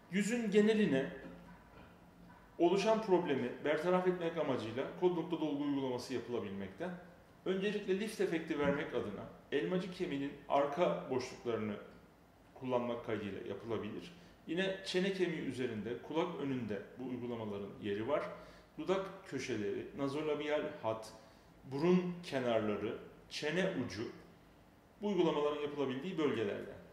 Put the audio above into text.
Yüzün geneline oluşan problemi bertaraf etmek amacıyla kod nokta dolgu uygulaması yapılabilmekte. Öncelikle lift efekti vermek adına elmacık kemiğinin arka boşluklarını kullanmak kaydıyla yapılabilir. Yine çene kemiği üzerinde, kulak önünde bu uygulamaların yeri var. Dudak köşeleri, nazolabiyal hat, burun kenarları, çene ucu bu uygulamaların yapılabildiği bölgelerde.